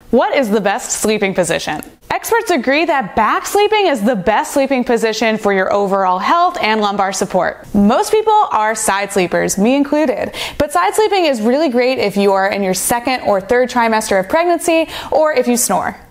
What is the best sleeping position? Experts agree that back sleeping is the best sleeping position for your overall health and lumbar support. Most people are side sleepers, me included, but side sleeping is really great if you are in your second or third trimester of pregnancy or if you snore.